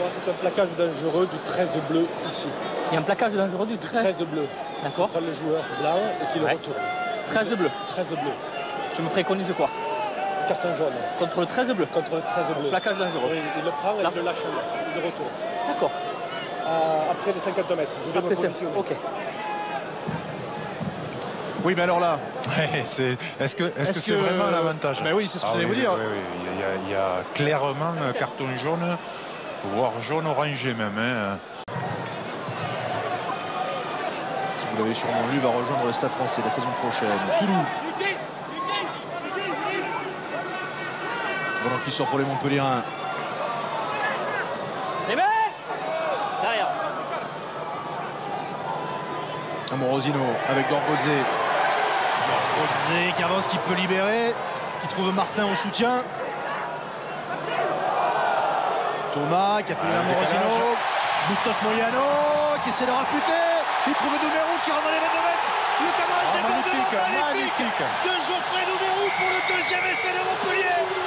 c'est un plaquage dangereux du 13 bleu ici. Il y a un plaquage dangereux du 13 bleu. D'accord. Prend le joueur blanc et qui le retourne. 13 bleu. 13 bleu. Tu me préconises quoi? Carton jaune. Contre le 13 bleu. Contre le 13 bleu. Plaquage dangereux. Oui, il le prend et il le lâche, il le retourne. D'accord. Après les 50 mètres. Je vais me positionner. Ok. Oui, mais alors là, est-ce que c'est vraiment un avantage? Ben oui, c'est ce que j'allais vous dire. Oui. Il y a clairement un carton jaune, voire jaune orangé même. Hein. Qui, vous l'avez sûrement lu, va rejoindre le Stade Français la saison prochaine. Toulouse. Ballon qui sort pour les Montpelliérains. Les mecs derrière. Amorosino avec Gorgodze. Gorgodze qui avance, qui peut libérer, qui trouve Martin au soutien. Thomas qui appelle Amorosino. Bustos Moyano qui essaie de rafuter. Il trouve Doumerou qui rentre dans les 22 mètres. Le camarade magnifique. de Geoffrey Doumerou pour le deuxième essai de Montpellier.